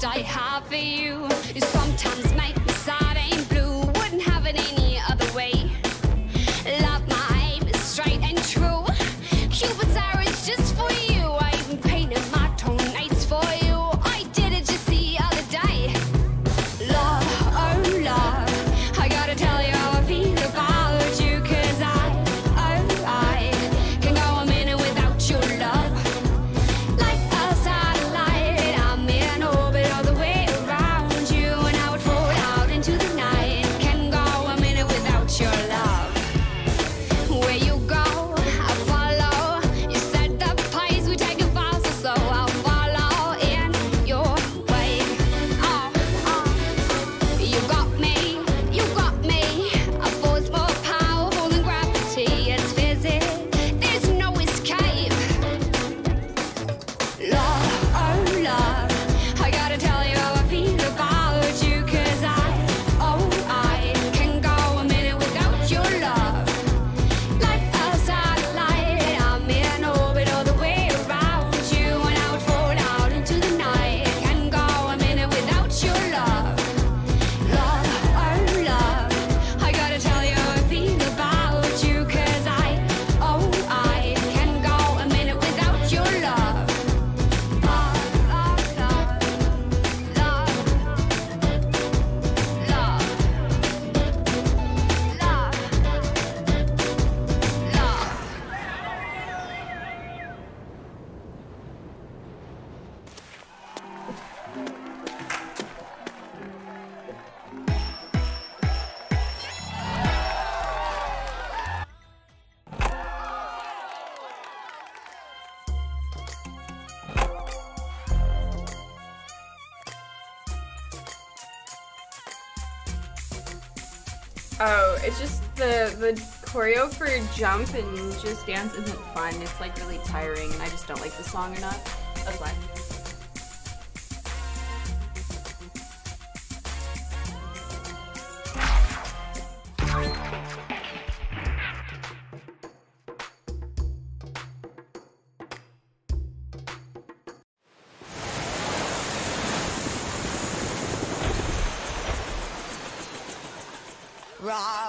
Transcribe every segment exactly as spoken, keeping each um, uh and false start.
I have for you. You sometimes make me sad and blue. Wouldn't have it any other way. Love, my aim is straight and true. Cupid's arrow is just for you. I even painted my toenails for you. I did it just the other day. Love, oh love, I gotta tell you how I feel about you. Cause I, oh I, can go a minute without your love. Like a satellite, I'm in orbit all the way around you. And I would fall out into the night. Can go a minute without your love. Where you go, I follow. You said the place we take it faster, so I'll follow in your way. Oh, oh, you got me, you got me. A force more powerful than gravity. It's physics, there's no escape. Love, oh love, I gotta tell you how I feel about you. Cause I, oh I, can go a minute without your love. Like a satellite, I'm in orbit all the way around you. And I would fall out into the night. Can go a minute without your love. Love, oh love, I gotta tell you how I feel about you. Cause I, oh I, can go a minute without your love. Love, love, love, love, love, love, love. Oh, it's just the the choreo for Jump and Just Dance isn't fun. It's like really tiring, and I just don't like the song enough. That's why. Ra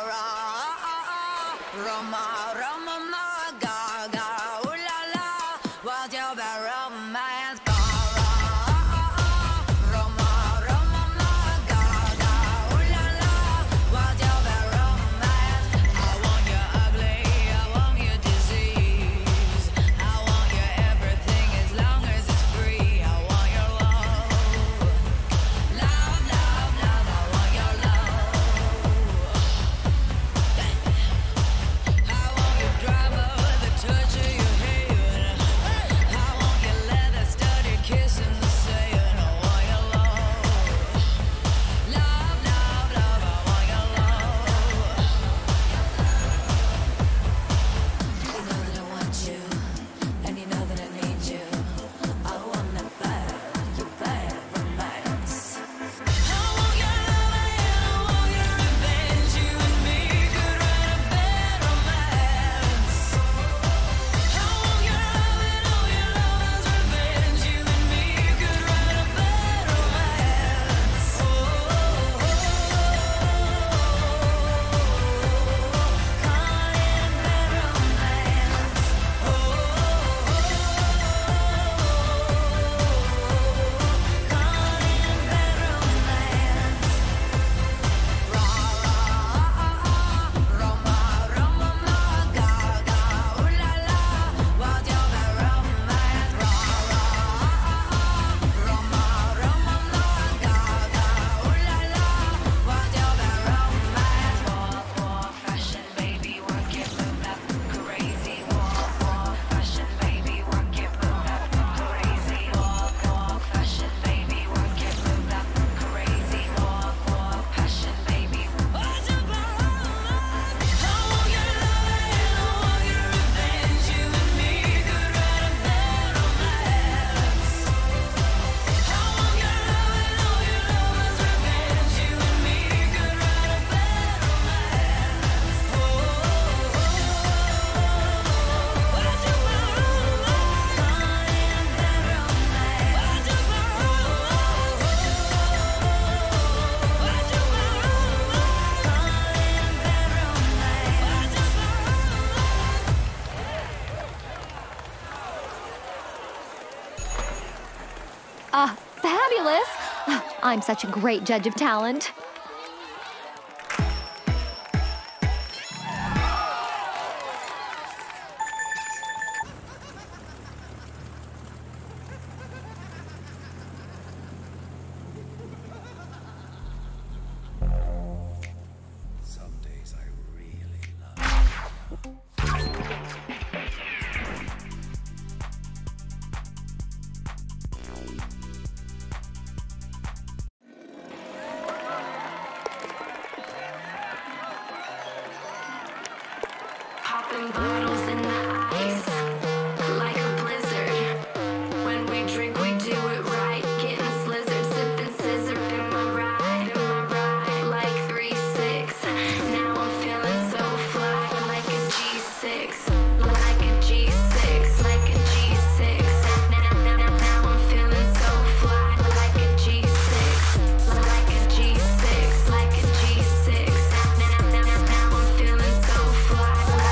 ra Roma Roma ga ga ooh la la, what's your bad romance? Ga ra Roma Roma ga ga ooh la la, what's your bad romance? I want you ugly, I want you disease, I want you everything as long as it's free. I want your love, love, love, love. I want your love. I Uh, fabulous! I'm such a great judge of talent. Popping bottles in the ice, like a blizzard. When we drink, we do it right. Getting slizzard, sipping scissor in my ride, in my ride, like three six. Now I'm feeling so fly, like a G six, like a G six, like a G six. Now, now, now, now I'm feeling so fly, like a G six, like a G six, like a G six. Now, now, now, now I'm feeling so fly.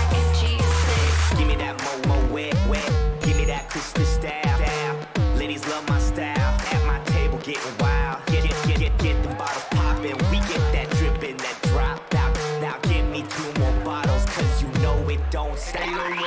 Give me that mo-mo wet, wet. Give me that Christmas style, style. Ladies love my style. At my table getting wild. Get, get, get, get, get them bottles poppin'. We get that drippin', that drop out. Now give me two more bottles, cause you know it don't stop.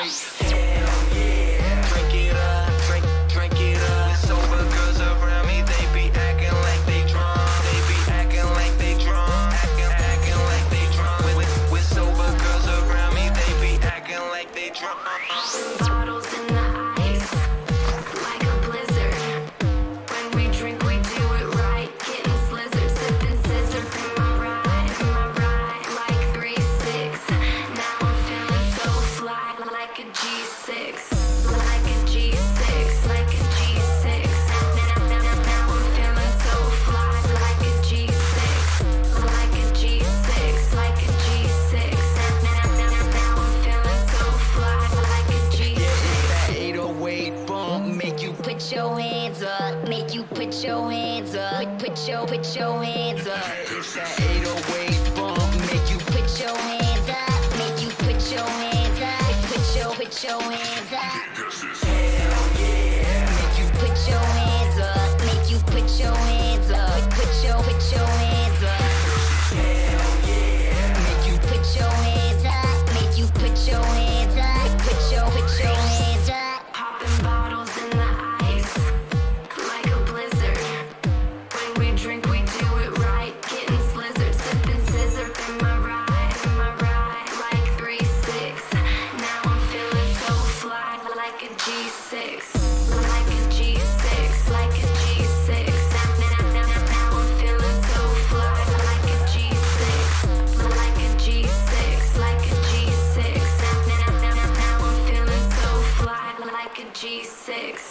Hell yeah. Drink it up, drink, drink it up. Sober girls around me, they be acting like they drunk. They be acting like they drunk. Acting, acting like they drunk. With, with, with sober girls around me, they be acting like they drunk. Bottles in the ice, like a blizzard. When we drink, we do it right. Getting slizzard, sipping scissor in my ride, in my ride, like three six. Now I'm feeling so fly, like a G six, like a G six, like a G six. Now, now, now, now I'm feeling so fly, like a G six, like a G six, like a G six. Now, now, now, now I'm feeling so fly, like a G six. eight oh eight bump make you Put your hands up, make you put your hands up. Put your, put your hands up. It's that eight oh eight bump make you Put your hands up, make you put your hands up. Put your, put your hands up. hell yeah. Make you put your hands up, make you put your hands up. Put your, put your hands up. Hell yeah. Make you put your hands up, make you put your hands up. Put your, put your hands up. Popping bottles in the ice, like a blizzard. When we drink, we do it right. Getting slizzard, sipping scissor in my ride, in my ride, like three six. Now I'm feeling so fly, like a G six, like a G six, like a G six. Now, now, now, now I'm feeling so fly, like a G six, like a G six, like a G six. Now, now, now, now I'm feeling so fly, like a G six.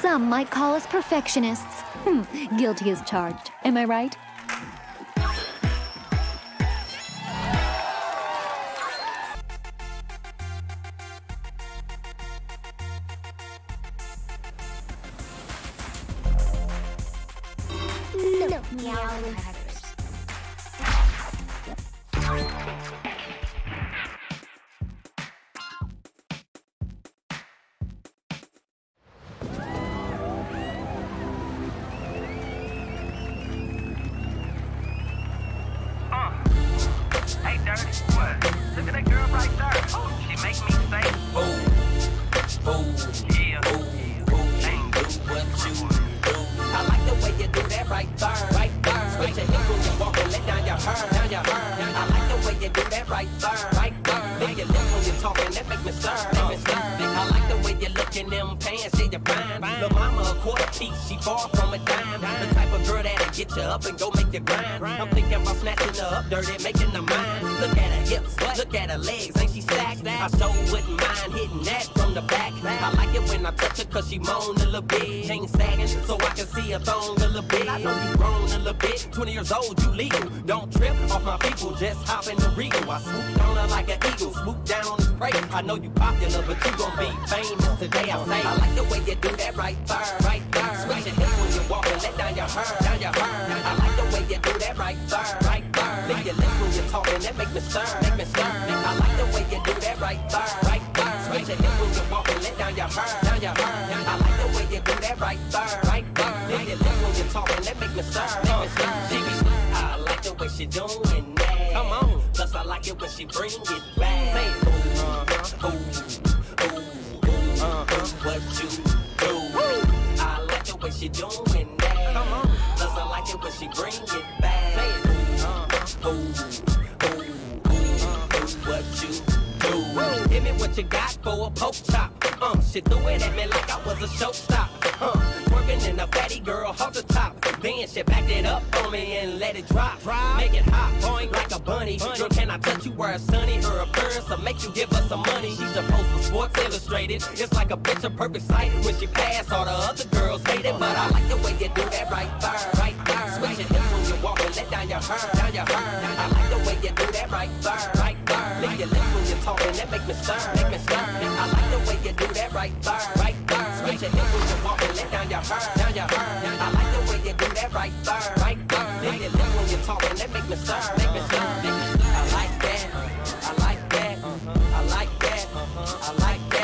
some might call us perfectionists. Hmm, guilty as charged. Am I right? Look, meow. Hey, dirty, what? Look at that girl right there. Oh, she make me say, ooh, ooh, yeah, ooh, ooh, do what you do. I like the way you do that right there, right there. Switch your hips when you walk and let down your hair, down your hair. I like the way you do that right there, right there. Lick your lips when you're talking, that make me stir, make me stir. I like the way you look in them pants, yeah, you're fine. Lil' mama a quarter piece, she far from a dime. The type of girl that'll get you up and go make you grind. I'm thinking about snatching her up dirty, making her mine. Look at her hips, look at her legs, ain't she stacked? I so wouldn't mind hitting that from the back. I like it when I touch her cause she moan a little bit. Chain sagging so I can see her thong a little bit. I know you grown a little bit, twenty years old, you legal. Don't trip off my people, just hop in the Regal. I swoop on her like an eagle, swoop down on his prey. I know you popular, but you gon' be famous today, I say. I like the way you do that right there, right there. Switch your hips when you walk and let down your hair, down your hair. I like the way you do that right there, right there. Lick your lips when you're talking, that make me stir, make me stir. I like the way you do that right there, right there. Switch your hips when you walk and let down your hair, down your hair. I like the way you do that right there, right there. Lick your lips when you're talking, that make me stir, make me stir. She be, I like the way she doing that. Come on, plus I like it when she bring it back. Say, ooh, uh-huh, ooh, ooh, ooh, uh-huh, what you do? I like the way she doing that. Come on, plus I like it when she bring it back. Say, ooh, uh-huh, ooh, ooh, ooh, uh-huh, what you do? Give me what you got for a poke chop. Uh, she threw it at me like I was a showstop. Uh, twerking in a fatty girl off the top. Then she backed it up on me and let it drop. Make it hot, boing like a bunny. Girl, can I touch you where it's sunny? Her appearance will make you give us some money. She's supposed to Sports Illustrated. It's like a picture perfect sight. When she pass, all the other girls hate it. But I like the way you do that right there, right there. Switch your hips when you walk and let down your hair, down your hair. I like the way you do that right there, right there. Lick your lips when you're talking, that make me stir, make me stir. I like the way you do that right there, right there. Switch your hips when you walk and let down your hair, down your hair. I like the way you do that right there, right there. Lick your lips when you're talking, that make me stir, make me stir. I like that, I like that, I like that, I like that.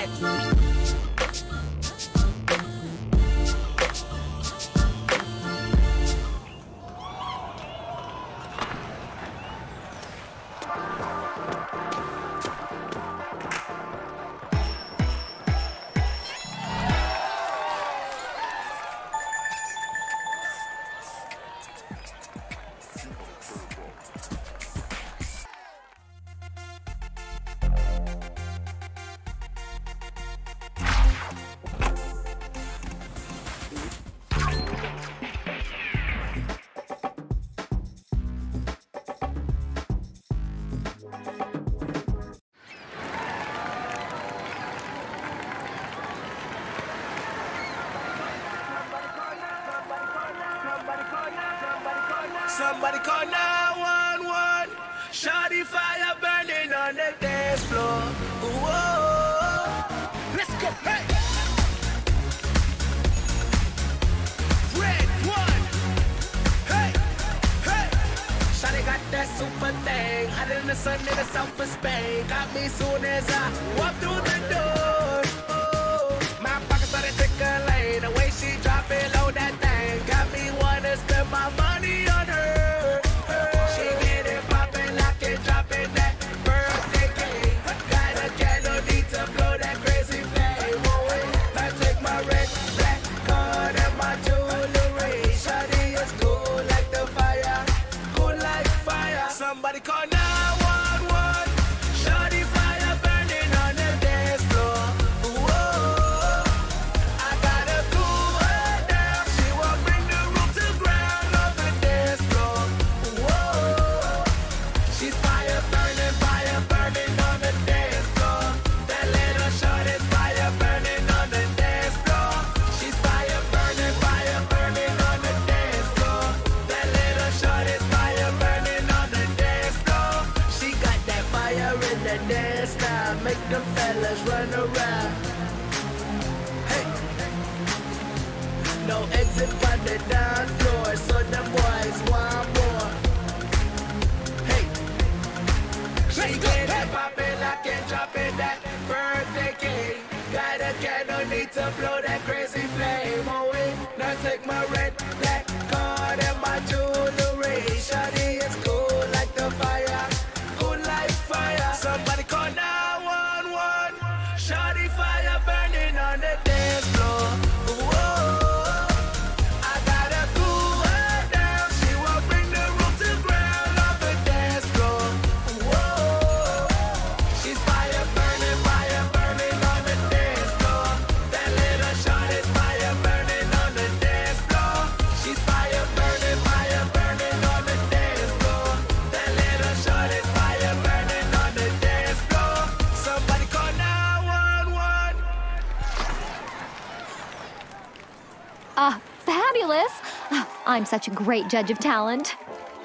Somebody call nine one one. Shawty fire burning on the dance floor. Ooh, oh. Let's go, hey. Red one. Hey, hey. Shawty got that super thing. Hot in the sun in the south of Spain. Got me soon as I walk through the door. Oh, my pocket started tickling. The way she drop it low, that thing got me wanna spend my money on her. Somebody call nine one one. Shawty fire burning on the dance floor. Ooh, oh, I gotta cool her down. She won't bring the room to ground on the fire in the dance now. Make them fellas run around. Hey. No exit on the dance floor, so them boys want more. Hey. She get it poppin', lock and drop it, that birthday cake. Got a candle, need to blow that crazy flame. Oh wait, now take my red, black card and my jewelry. Shawty is cool like the fire, cool like fire. Somebody call nine one one. Shawty fire burning on the dance floor. Whoa, I gotta cool her down. She won't bring the room to ground on the dance floor. Whoa, she's fire burning, fire burning on the dance floor. That little shawty's fire burning on the dance floor. She's fire burning, fire burning on the dance floor. That little shawty's fire burning on the dance floor. Somebody call nine one one. Ah, fabulous! Ah, I'm such a great judge of talent.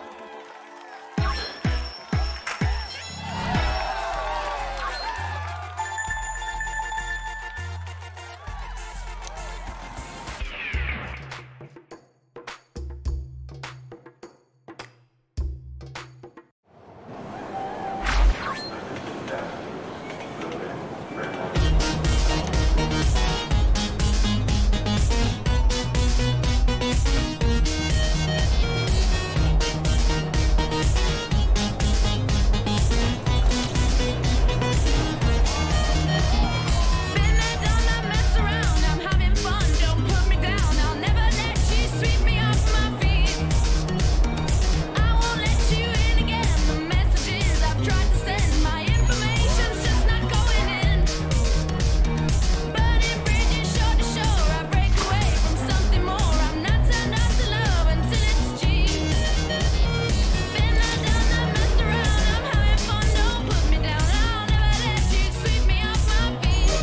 Been there, done that, messed around. I'm having fun, don't put me down. I'll never let you sweep me off my feet. I won't let you in again. The messages I've tried to send, my information's just not going in. Burning bridges shore to shore, I break away from something more. I'm not turned on to love until it's cheap. Been there, done that, messed around. I'm having fun, don't put me down. I'll never let you sweep me off my feet.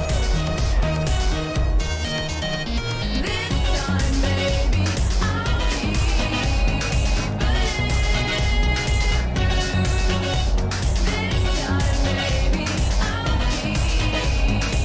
This time, baby, I'll be This time, baby, I'll be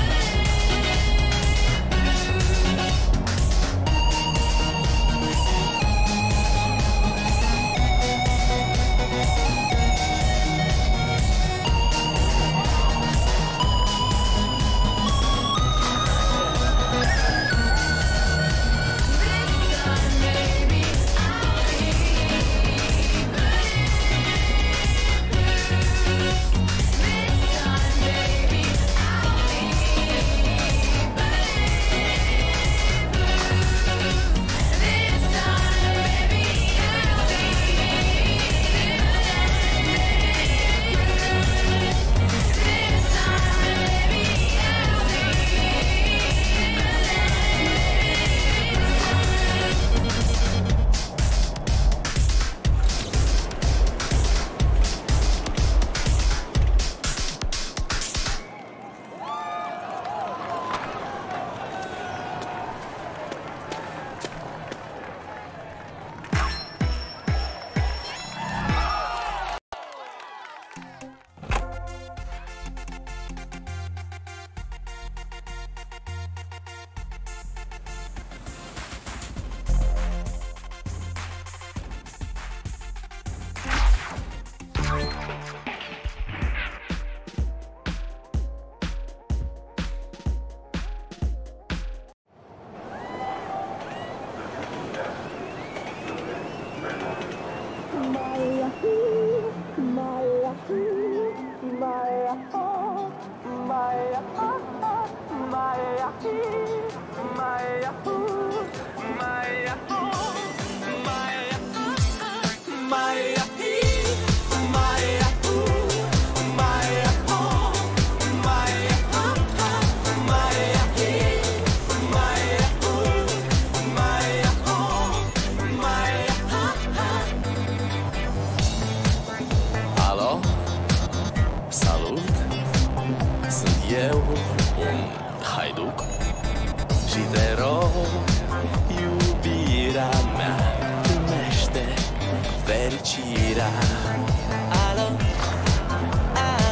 This time, baby, I'll be This time, baby, I'll be This time, baby, This Alo? Salut! Sunt eu, un haiduc și te rog, iubirea mea, primește fericirea. Alo?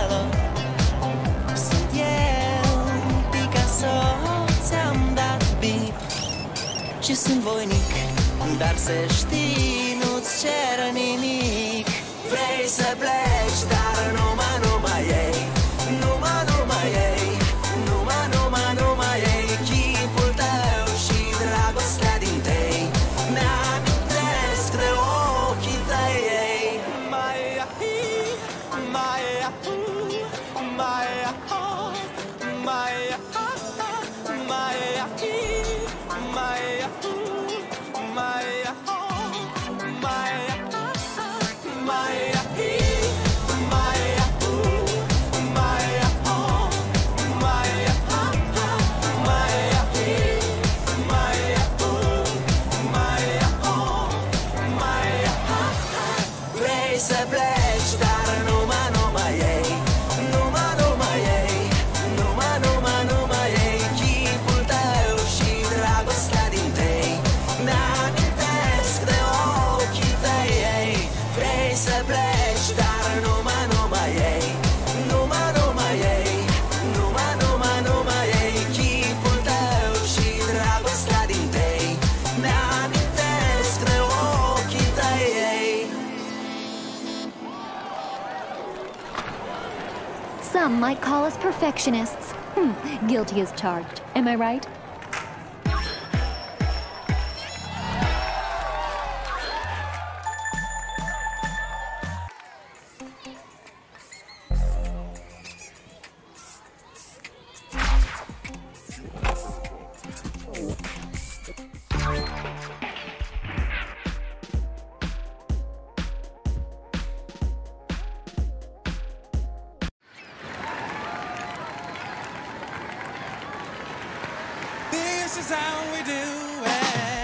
Dar să știi, nu-ți cer nimic. Vrei să pleci, dar numai, numai ei. Numai, numai ei. Numai, numai, numai ei. Chipul tău și dragostea din tei mi-amintesc de ochii tăi ei. Mai ahi, mai ahu, mai aha, mai aha, mai ahi, mai ahu, mai aha, mai aha, mai ahi, mai ahu, mai aha, mai aha, mai ahi, mai ahu, mai aha, mai aha. Vrei să pleci, dar numai, numai ei. Numai, numai ei. Numai, numai, numai ei. Chipul tău și dragostea din tei mi-amintesc de ochii tăi ei. Vrei să pleci, dar numai, numai ei. Numai, numai ei. Numai, numai, numai ei. Chipul tău și dragostea din tei mi-amintesc de ochii tăi ei. Some might call us perfectionists. Hmm, guilty as charged. Am I right? This is how we do it.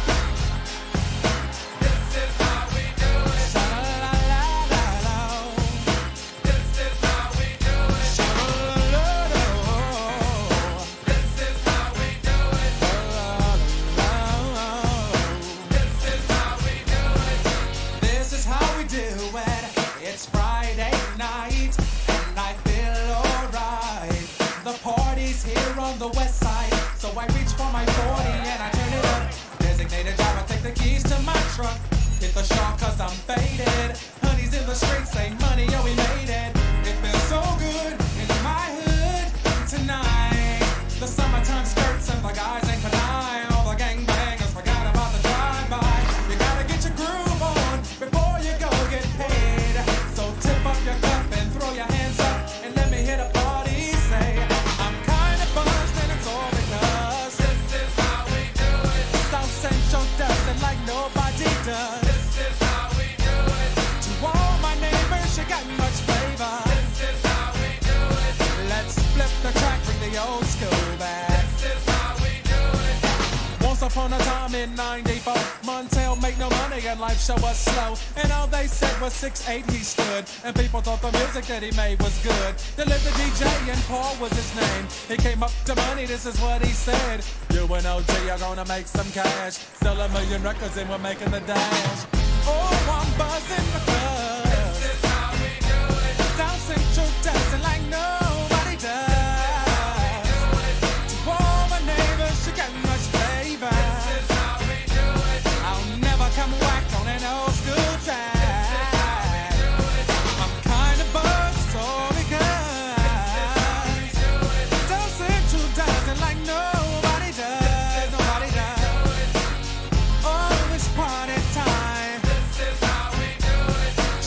This is how we do it. Sha-la-la-la-la-la. This is how we do it. Sha-la-la-la-la. This is how we do it. La-la-la-la. This is how we do it. This is how we do it. It's Friday night and I feel alright. The party's here on the west side. So I reach for my forty and I turn it up. Designated driver, take the keys to my truck. Hit the shop cause I'm faded. Honey's in the streets, say money, yo, we made it. It feels so good in my hood tonight. The summertime skirts and the guys ain't canine. All the gangbangers forgot about the drive-by. You gotta get your groove on before you go get paid. So tip up your cup and throw your hands up and let me hit a party. Say, I'm kinda buzzed and it's all because this is how we do it. South Central does it like nobody does. This is how we do it. To all my neighbors, you got much flavor. This is how we do it. Let's flip the track, bring the old school back. This is how we do it. Once upon a time in ninety-four, Montel made no money and life show was slow. And all they said was six eight he stood. And people thought the music that he made was good. They lived the D J and Paul was his name. He came up to money, this is what he said. You and O G are gonna make some cash. Sell a million records and we're making the dash. Oh, I'm buzzing because this is how we do it. South Central does it like nobody does. To all my neighbors, you got much flavor. This is how we do it. I'll never come whack on an old school track. I'm kinda buzzed, all because South Central does it like nobody does. Nobody does. Oh, it's party time. This is how we do it.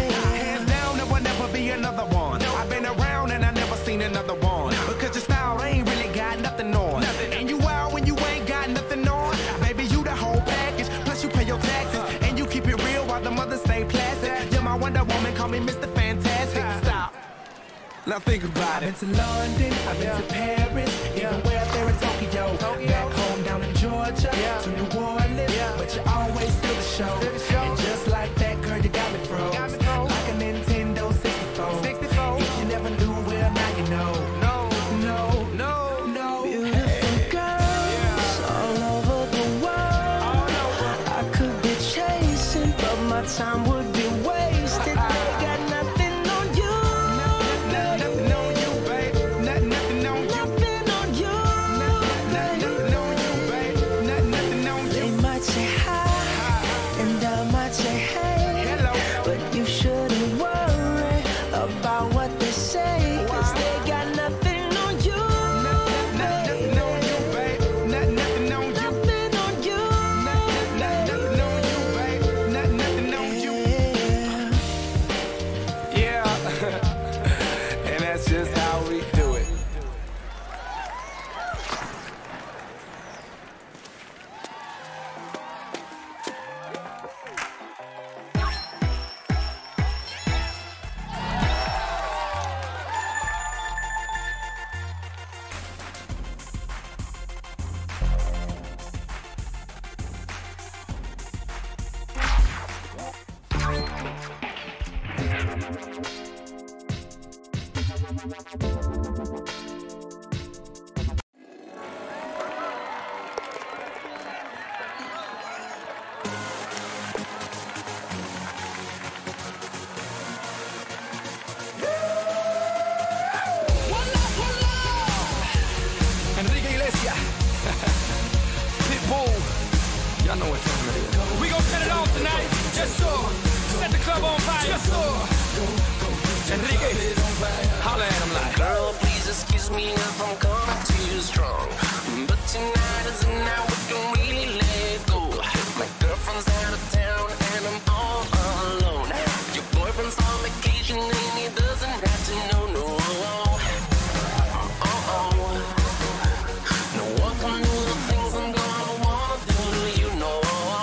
Now think about it. I've been to London, I've been to Paris, even way up there in Tokyo. Back home down in Georgia, to New Orleans, but you always steal the show. And just like that, girl, you got me froze. Like a Nintendo sixty-four. If you never knew, well, now you know. No, No, no, no. Beautiful girls all over the world. I could be chasing, but my time would be wasted. They got nothing on you. nothing on you, babe. Nothing, nothing on you. Nothing on you. Nothing on you, babe. Nothing, nothing on They you. might say hi, and I might say hey. Hello. But you shouldn't worry about what they say, 'cause they got nothing on you. Nothing on you, babe. Nothing, nothing on you. Nothing on you. Nothing on you, babe. Nothing, nothing on you. Yeah. Yeah. And that's just how we do it. Enrique Iglesias. Pitbull. Y'all know what time it is. We gon' set it off tonight. Just so. Set the club on fire. Just so. Enrique. Holla at him like. Girl, please excuse me if I'm coming too strong, but tonight is the night we can really let go. My girlfriend's out of town and I'm all alone. Your boyfriend's on vacation and he doesn't have to know, no. Uh-oh. No one can do the things I'm gonna wanna do to you, no.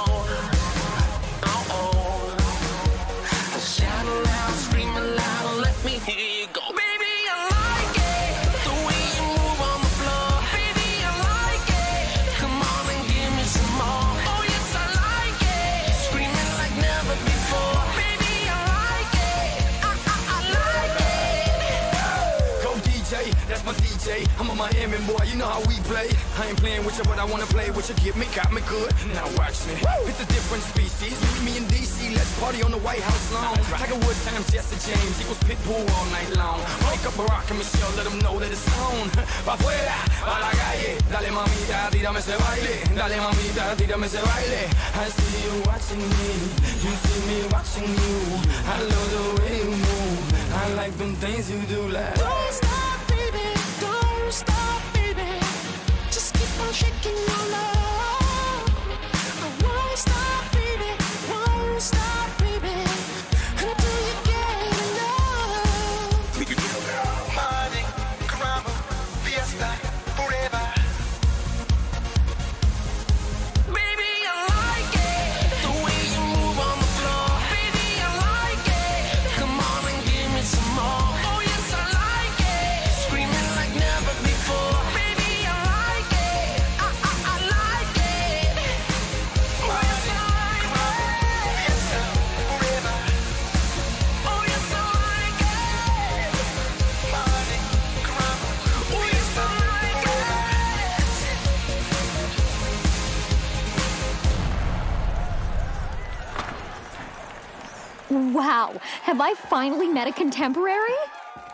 Uh-oh. Shout aloud, scream aloud, let me hear you go. Baby, I like it, the way you move on the floor. Baby, I like it, come on and give me some more. Oh yes, I like it, screaming like never before. Baby, I like it, I, I, I like it. Go D J, that's my D J. I'm a Miami boy, you know how we play. I ain't playing with you, but I wanna play with you. Get me, got me good. Now watch me. It's a different species. Meet me in D C, let's party on the White House lawn. Tiger Woods times Jesse James equals Pitbull all night long. Wake up Barack and Michelle, let them know that it's on. Pa' afuera, pa' la calle. Dale mamita, tírame ese baile. Dale mamita, tírame ese baile. I see you watching me, you see me watching you. I love the way you move. I like them things you do like. Don't stop, baby. Don't stop, baby. Just keep on shaking your love. I won't stop, baby. Won't stop, baby. Until you get enough. Party, caramba, fiesta, forever. Baby, I like it, the way you move on the floor. Baby, I like it, come on and give me some more. Oh yes, I like it, screaming like never before. Baby, I like it, I, I, I like it. Oh yes, I like it. Forever. Oh yes, I like it. Party, caramba, Oh yes, I like it. Wow, have I finally met a contemporary?